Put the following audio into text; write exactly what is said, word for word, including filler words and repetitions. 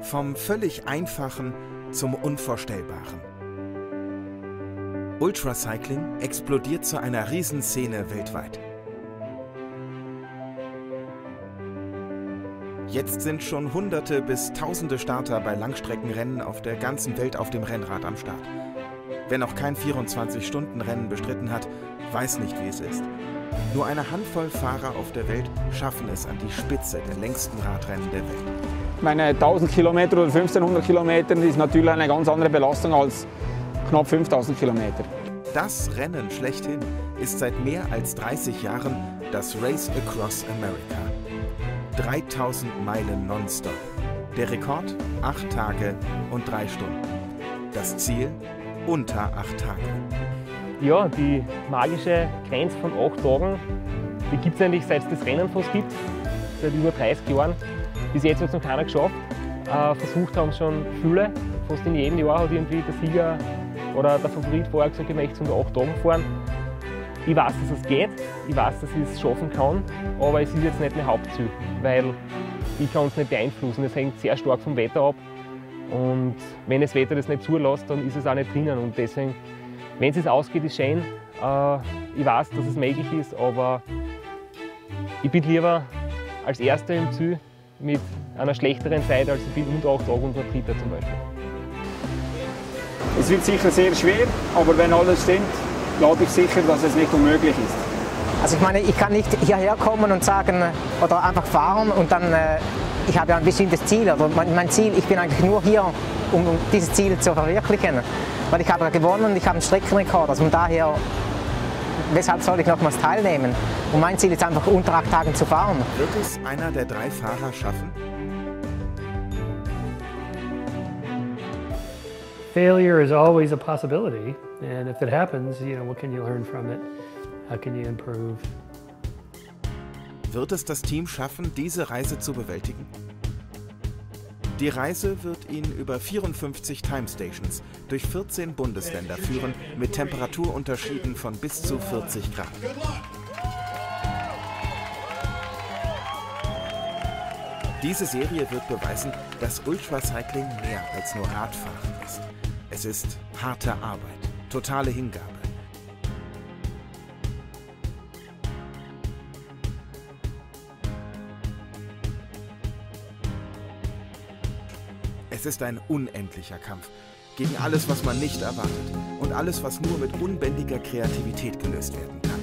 Vom völlig Einfachen zum Unvorstellbaren. Ultracycling explodiert zu einer Riesenszene weltweit. Jetzt sind schon Hunderte bis Tausende Starter bei Langstreckenrennen auf der ganzen Welt auf dem Rennrad am Start. Wer noch kein vierundzwanzig-Stunden-Rennen bestritten hat, weiß nicht, wie es ist. Nur eine Handvoll Fahrer auf der Welt schaffen es an die Spitze der längsten Radrennen der Welt. Meine tausend Kilometer oder fünfzehnhundert Kilometer ist natürlich eine ganz andere Belastung als knapp fünftausend Kilometer. Das Rennen schlechthin ist seit mehr als dreißig Jahren das Race Across America. dreitausend Meilen nonstop. Der Rekord acht Tage und drei Stunden. Das Ziel unter acht Tage. Ja, die magische Grenze von acht Tagen, die gibt es eigentlich seit es das Rennen fast gibt, seit über dreißig Jahren. Bis jetzt hat es noch keiner geschafft. Äh, versucht haben es schon viele. Fast in jedem Jahr hat irgendwie der Sieger oder der Favorit vorher gesagt, ich möchte es unter acht Tagen fahren. Ich weiß, dass es geht, ich weiß, dass ich es schaffen kann, aber es ist jetzt nicht mein Hauptziel, weil ich kann es nicht beeinflussen. Es hängt sehr stark vom Wetter ab und wenn das Wetter das nicht zulässt, dann ist es auch nicht drinnen. Und deswegen, wenn es ausgeht, ist schön. Äh, ich weiß, dass es möglich ist, aber ich bin lieber als Erster im Ziel mit einer schlechteren Zeit, als ich bin unter acht Tagen und nur Dritter zum Beispiel. Es wird sicher sehr schwer, aber wenn alles stimmt, glaube ich sicher, dass es nicht unmöglich ist. Also ich meine, ich kann nicht hierher kommen und sagen oder einfach fahren und dann, äh, ich habe ja ein bestimmtes Ziel. Oder mein, mein Ziel, ich bin eigentlich nur hier, um, um dieses Ziel zu verwirklichen. Weil ich habe ja gewonnen, ich habe einen Streckenrekord. Also von daher, weshalb soll ich nochmals teilnehmen? Und mein Ziel ist einfach, unter acht Tagen zu fahren. Wird es einer der drei Fahrer schaffen? Failure is always a possibility, and if it happens, you know, what can you learn from it? How can you improve? Wird es das Team schaffen, diese Reise zu bewältigen? Die Reise wird ihn über vierundfünfzig Time Stations durch vierzehn Bundesländer führen, mit Temperaturunterschieden von bis zu vierzig Grad. Diese Serie wird beweisen, dass Ultracycling mehr als nur Radfahren ist. Es ist harte Arbeit, totale Hingabe. Es ist ein unendlicher Kampf gegen alles, was man nicht erwartet und alles, was nur mit unbändiger Kreativität gelöst werden kann.